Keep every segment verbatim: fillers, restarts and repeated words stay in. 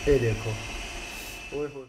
ये देखो। ओए होए।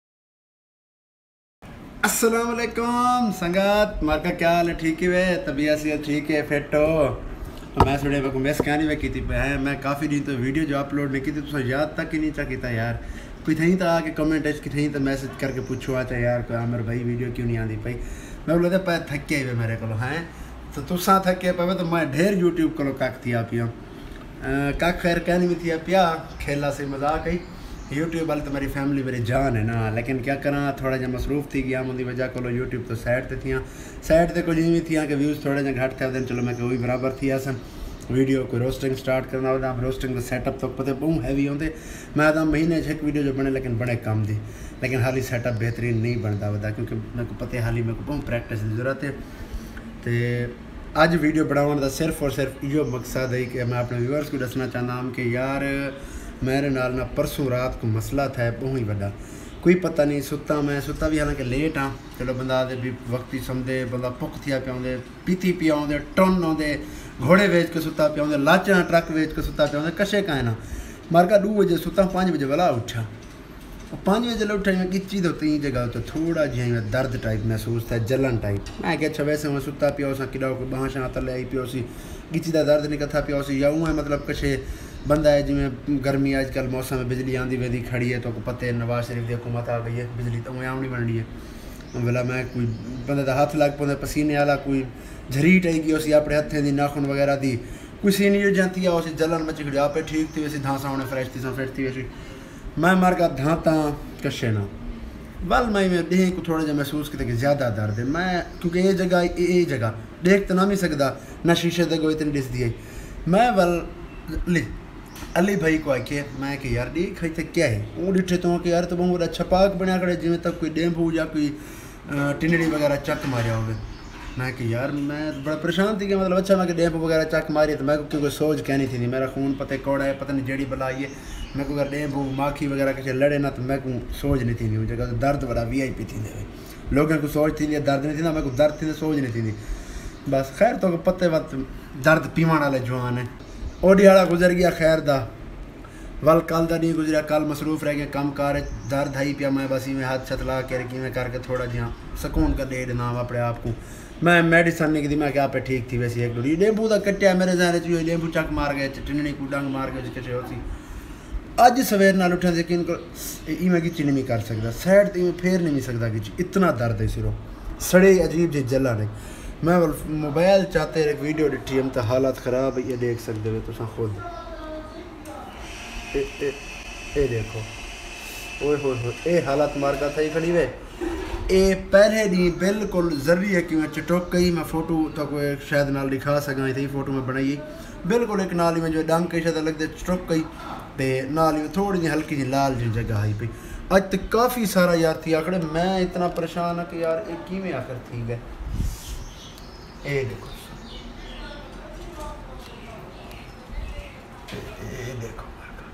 अस्सलाम वालेकुम संगत, मार का क्या हाल है? ठीक है वे? तबीयत से ठीक है? फिट हो? तो मैं सुने मैं मिस कहनी में की थी है मैं काफ़ी दिन तो वीडियो जो अपलोड नहीं की थी, तो याद तक ही नहीं चा किया यार। कोई थी तो आके कमेंट कि थी तो मैसेज करके पूछो आता यार कोई आमिर भाई वीडियो क्यों नहीं आती भाई। मैं बोलते पे थके ही मेरे को हैं तो तुसा थके पे तो मैं ढेर यूट्यूब को कख थी पिया कख खैर कहनी में थी पिया खेला से मजाक ही। यूट्यूब वाले तो मेरी फैमिली मेरी जान है ना, लेकिन क्या करा थोड़ा जहा मसरूफ़ थी गया मुझी वजह को यूट्यूब तो साइड ते थियां साइड ते कुछ इवें थियां कि व्यूज़ थोड़ा जहा घट थे चलो मैं वही बराबर थी सन वीडियो कोई रोस्टिंग स्टार्ट करना होता रोस्टिंग का सैटअप तो पता बहुत हैवी होंगे। मैं तो महीने एक वीडियो जो बने लेकिन बड़े कम दी, लेकिन हाली सैटअप बेहतरीन नहीं बनता वह क्योंकि मेरे को पता है हाली मेरे को बहुत प्रैक्टिस की जरूरत है। तो अज वीडियो बनाने का सिर्फ और सिर्फ यो मकसद है कि मैं अपने व्यूअर्स को दसना चाहता हूँ कि यार मेरे नाल ना परसों रात को मसला था बहुत ही बड़ा, कोई पता नहीं सुता मैं सुता भी हालांकि लेट हाँ चलो बंदा भी वक्त ही समझे बंदा भुख थिया पिया आते पीती पिया आते टन आते घोड़े वेच के सुता पिया आते लाचा ट्रक वेच के सुता पिया आते कशे का है ना मारका दो बजे सुता पाँच बजे वाला उठा पाँच बजे उठा मैं किची तो तीन जगह तो थोड़ा जिहा दर्द टाइप महसूस था जलन टाइप। मैं क्या अच्छा वैसे मैं सुता पिया उस कि बाह शाह तले आई पियो सी किची का दर्द नहीं कथा पिया या उँ मतलब कशे बंदा है जिमें गर्मी अजकल मौसम में बिजली आँदी वेदी खड़ी है तो पता है नवाज शरीफ की हुकूमत आ गई है बिजली तो उँ आनी बननी है बोला मैं कोई बंदे का हाथ लग पाते पसीने वाला कोई झरीट आई गई उसी अपने हथें की नाखून वगैरह दी कोई सीनियर जाती है उसी जलन मची खड़ी आपे ठीक थी वैसी धांसा होने फ्रेश थी फ्रेश थी वैसी मैं मार का धांता कशे ना वल मैं मैं देह को थोड़ा जहा महसूस किया कि ज़्यादा दर्द है मैं क्योंकि ये जगह ये जगह देख तो ना नहीं सकता ना शीशे तक कोई इतनी दिसदी है। मैं वल ले अली भाई को आखे मैं कि यार देख तो क्या है वो डिठे तो कि यार तो बहुत अच्छा पाक बनया खड़े जिमें तक कोई डेंगू या कोई टिंडड़ी वगैरह चक मारिया हो। मैं कि यार मैं बड़ा परेशान थी कि मतलब अच्छा मैं कि डेंगू वगैरह चक मारी तो मैं को क्योंकि सोच कहनी थी नहीं मेरा खून पता कौड़ा है पता नहीं जड़ी बलाई है मैं को अगर डेंगू माखी वगैरह किसी लड़े ना तो मैं को सोच नहीं थी जगह तो दर्द बड़ा वी आई पी थी लोगों को सोच थी दर्द नहीं थी ना मैं को दर्द थी सोच नहीं थी बस खैर तो पत्ते वक्त दर्द पीवन वाले जवान है ओडी वाला गुजर गया खैर दा वल कल का नहीं गुजरा कल मसरूफ़ रह गया कम कार दर्द आई पिया मैं बस में हाथ छत ला के किमें करके थोड़ा जहाँ सुकून कर दे देना अपने आप को मैं मेडिसन नहीं की मैं क्या पे ठीक थी वैसे एक डोरी डेंगू का कट्टिया मेरे जहन च डेंगू चक मार गए टिंडनी को डंग मार गए किसे होती अज सवेर नाल उठा से कि इवें किची नहीं कर सकता सैड तो इवें फेर नहीं सकता किची इतना दर्द है सिरों सड़े अजीब जी जला नहीं। मैं मोबाइल चाहते एक वीडियो डिठी हम तो हालात ख़राब ये देख सकते हो तुम खुद ए, ए, ए देखो ओए हो ए हालात मार का था खड़ी वे ए पहले दी बिल्कुल जरूरी है कि मैं चटोक गई मैं फोटो तो कोई शायद नाल दिखा सका थी फोटो में बनाई बिल्कुल एक नाल में जो डंग कई शायद लगते चटोक गई तो नाल में थोड़ी जी हल्की जी लाल जी जगह आई पी अज तक काफ़ी सारा यार थी आखड़े मैं इतना परेशान हाँ कि यार ये किमें आखिर ठीक है। ए देखो ए देखो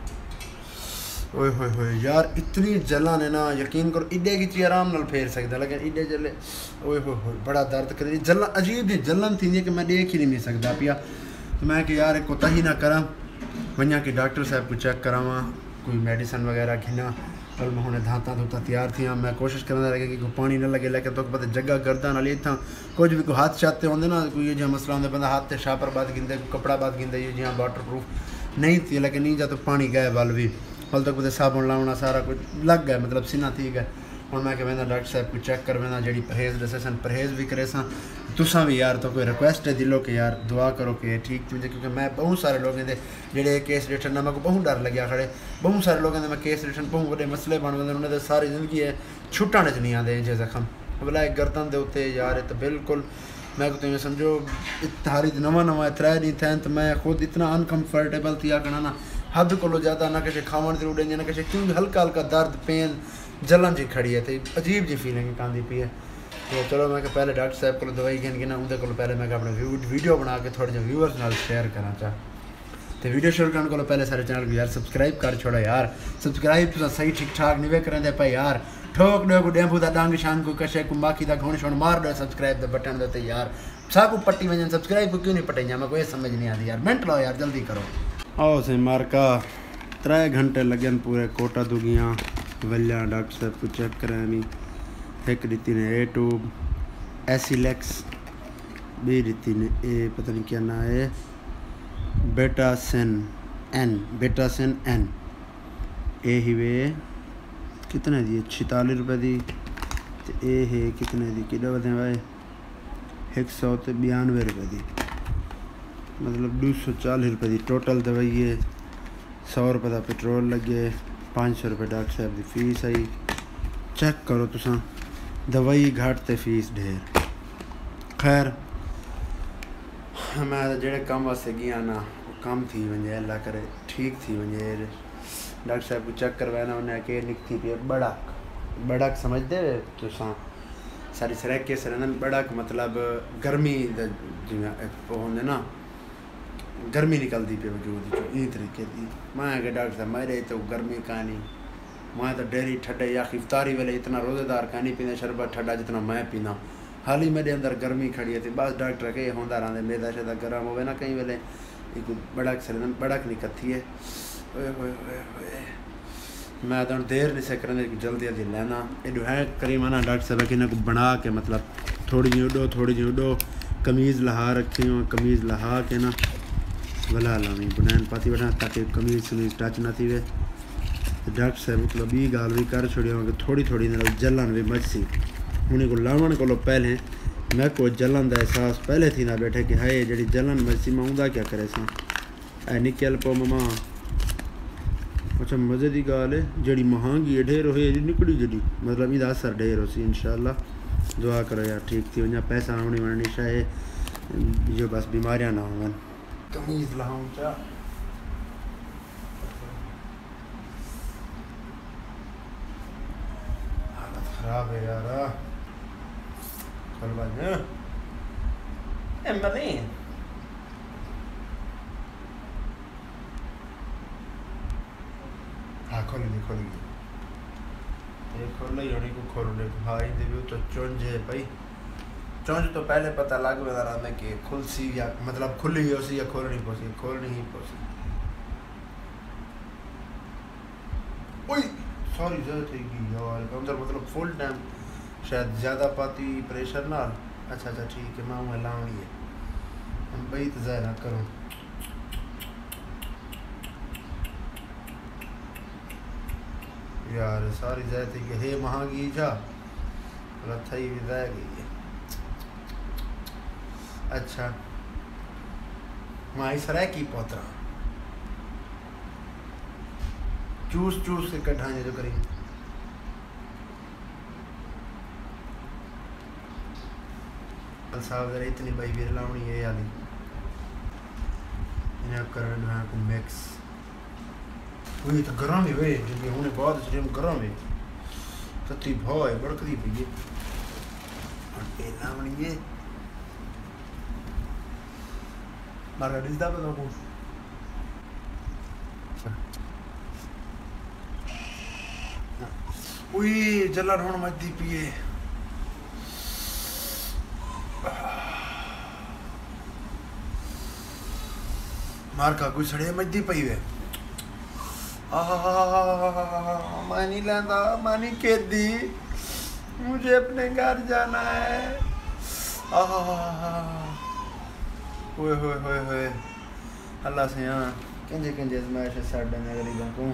ओए होए होए यार इतनी जलन है ना यकीन करो इडे की चीज आराम नाल फेर सकता लेकिन इडे जले ओए होए होए बड़ा दर्द कर जलन अजीब जी जलन थी कि मैं देख ही नहीं सकता पिया तो मैं कि यार कोताही ना करा वहाँ कि डॉक्टर साहब को चेक करावा कोई मेडिसन वगैरह खिना कल मैं हमने धाता धोता तैयार थी मैं कोशिश करना लगे कि कोई पानी न लगे लेकिन तो पता जगह गर्दा नाल इतना कुछ भी कोई हाथ चाहते होंगे ना कोई जो मसला होंगे बंदा हाथ से शापर बाद गिनते कपड़ा बाद गिनते ये जहाँ वाटर प्रूफ नहीं थी लेकिन नहीं जा तो पानी गए वाल भी हल तक पता साबुन लाना सारा कुछ लग गया मतलब सीना ठीक है हूँ मैं कहना डॉक्टर साहब को चेक कर वेना जी परहेज दसे सन परहेज भी करे सा तुसा भी यार तो कोई रिक्वेस्ट है दिलो कि यार दुआ करो कि ठीक थी क्योंकि मैं बहुत सारे लोगों के जेडे केस रिटर्न ना मेरे को बहुत डर लगे खड़े बहुत सारे लोगों के मैं केस रिटर्न बहुत बड़े मसले बन गए उन्होंने सारी जिंदगी है छुट्टन च नहीं आते जे जख्म बोला एक गर्दन के उत्ते यार तो बिल्कुल मैं को तुम्हें समझो हारी नवा नवा त्रै डी थे तो मैं खुद इतना अनकम्फर्टेबल थी आखना ना हद को ज़्यादा ना किसी खावन जरूर देंगे ना किसी क्योंकि हल्का हल्का दर्द पेन जलन जी खड़ी है तो अजीब जी फीलिंग आती पी है तो चलो मैं पहले डॉक्टर साहब को दवाई गिन गिना उनके को पहले मैं अपने वीडियो बना के थोड़े जो व्यूअर्स नाल शेयर करना चाह तो वीडियो शुरू करने को पहले सारे चैनल को यार सब्सक्राइब कर छोड़ो यार सब्सक्राइब तो सही ठीक ठाक नहीं वे करें पे यार ठोक दो को डेंगू का डांग शान को कशे को बाकी का घोण शोण मार दो सब्सक्राइब द बटन देते यार साकू पट्टी वजन सब्सक्राइब को क्यों नहीं पटाई मैं कोई समझ नहीं आती यार मिनट लो यार जल्दी करो आओ से मार का त्रै घंटे लगन पूरे कोटा दुगियां वलिया डॉक्टर साहब को चेक करानी। एक रीति ने ए ट्यूब एसिलेक्स, बी रीति ने ए पता नहीं क्या ना है बेटासेन एन, बेटासेन एन ए ही वे कितने दी छितालीस रुपये दी ते ए है कितने दी कि बदे भाई एक सौ तो बयानवे रुपये दी, मतलब दो सौ चालीस रुपये दी टोटल दवाई है। सौ रुपये का पेट्रोल लगे, पाँच सौ रुपये डॉक्टर साहब की फीस आई। चेक करो तुसा दवाई घट तो फीस ढेर। खैर मैं जेड़े कम वास्ते गया ना वो कम थी वजे, अल्लाह करे ठीक थी वजे। डॉक्टर साहब को चेक करवाना उन्हें के निकती पे बड़क, बड़क समझते तुसा सारी सरेके सर बड़क मतलब गर्मी जिवें होंदे ना गर्मी निकलती पे वजूद ई तरीके की। मैं के डॉक्टर साहब मेरे तो गर्मी कहानी, मैं तो डेरी ठंडे या इफ्तारी वेले इतना रोज़ेदार कहानी पींदा शरबत ठंडा जितना मैं पीना, हाल ही मेरे अंदर गर्मी खड़ी है। बस डॉक्टर के होंदा रहंदे मेदा शेदा गर्म होवे ना कई वेले एक बड़क सर बड़क निकलती है। ओए होए होए होए मैं तो देर नहीं से करने जल्दी जल्दी लेना एडो है करीमाना डॉक्टर साहब कि इन्हें को बना के मतलब थोड़ी जी उडो थोड़ी जी उडो कमीज़ लहा रखी हो, कमीज़ लहा के ना वला लावी बनैन पाती बैठा ताकि कमीज़ शमीज़ टच ना थी वे। डॉक्टर साहब मतलब बी गाल भी कर छोड़ियो कि थोड़ी थोड़ी ना जलन भी मचसी उन्हें को लावन को पहले मैं को जलन का एहसास पहले थी ना बैठे कि हाय जी जलन मचसी मैं उदा क्या करे सा ऐ निकल पो ममा। अच्छा मज़े की गाल है जी महंगी है ढेर हो निकली जी मतलब इदा असर ढेर हो सी इंशाअल्लाह दुआ करो यार ठीक थी वजह पैसा आने वरनी शायद जो बस बीमारियां ना हो। कमीज़ लहाऊं चा हालत ख़राब है यार चल बाज एम्बली हाँ खोल ली खोल ली ये खोल ली होनी को खोल ले हाँ इन भी तो चुंझ है भाई चुंझ तो पहले पता लग गया रहा कि खुल सी या मतलब खुली हो सी या खोल नहीं पोसी खोल नहीं पोसी। ओए सॉरी ज़रूरत है कि यार अंदर मतलब फुल टाइम शायद ज़्यादा पाती प्रेशर ना। अच्छा अच्छा ठीक है मैं वहाँ लाऊंगी हम भाई तो ज़ाहिर ना करूँ यार सारी जाती कि हे महंगी जा थी भी रह गई है। अच्छा माई सराय की पोतरा चूस चूस के कढ़ाए जो करी साहब जरा इतनी भाई भी लावनी है याली इन्हें कर को मिक्स हुई तो गर्म ही हुए क्योंकि उन्हें बहुत स्टेम गर्म है तती भाव है बड़कती पी है और लावनी है मारा डिस्दा पे तो उई जलन होने मत दी पिए मार का कोई सड़े मत दी पई वे मानी लादा मानी के दी मुझे अपने घर जाना है। होए होए होए होए अल्लाह से यहाँ कंजे कंजे आजमाइश साढ़े में गरीबों को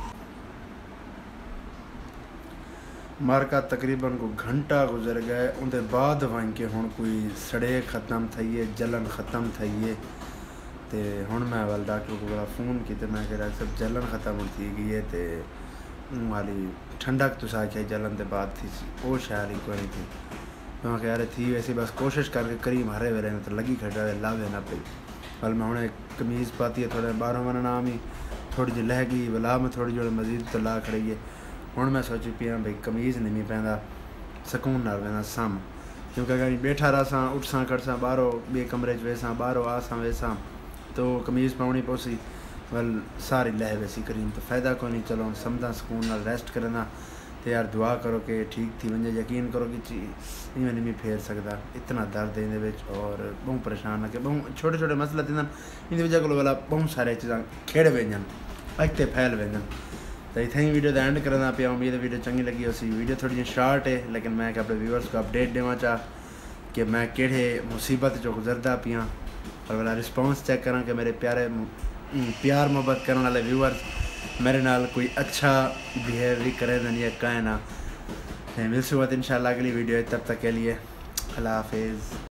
मार का तकरीबन को घंटा गुजर गए उनके बाद वहीं के हुण कोई सड़े ख़त्म थी है जलन ख़त्म थी है तो हुण मैं वाल डॉक्टर को बड़ा फ़ोन किया मैं कह सब जलन ख़त्म थी गई है तो वाली ठंडक तो साख्या जलन के बाद थी वो शायद ही कोई थी तो मैं यार थी वैसे बस कोशिश करके करी मारे वेले तो लगी खड़ा लावे ना पी वाल मैं हूँ कमीज़ पाती है थोड़े बारह मन नाम ही थोड़ी जी लह गई वला में थोड़ी जो मजीद तो ला खड़ी है हुण मैं सोची पिया भाई कमीज़ नहीं पैंदा सकून नाल वेंदा सम क्योंकि अगर बैठा रहा उठसा कटसा बाहरों बे कमरे वेसा बाहरों आसा वैसा तो कमीज़ पाउनी पोसी वल सारी लह वैसी करीम तो फ़ायदा को नहीं चलो समझा सुकून नाल रेस्ट करना तो यार दुआ करो कि ठीक थी वजे यकीन करो कि चीज़ इवें नहीं फेर सकता इतना दर्द इन और बहुत परेशान है कि बहुत छोटे छोटे मसले थी इन वजह को वाला बहुत सारे चीज़ा खेड़ वेंजन अगते फैल वेंदन। तो इतना ही वीडियो एंड करना पे उम्मीद है वीडियो चंगी लगी उसी वीडियो थोड़ी शॉर्ट है लेकिन मैं अपने व्यूअर्स को अपडेट देना चाह कि मैं केड़े मुसीबत जो गुजरदा पियाँ और वाला रिस्पॉन्स चेक करा कि मेरे प्यारे प्यार मोहब्बत करने वाले व्यूअर्स मेरे नाल कोई अच्छा बिहेव भी करे या कहें ना। मिलसूँ इंशाल्लाह अगली वीडियो, तब तक के लिए अल्लाह हाफिज़।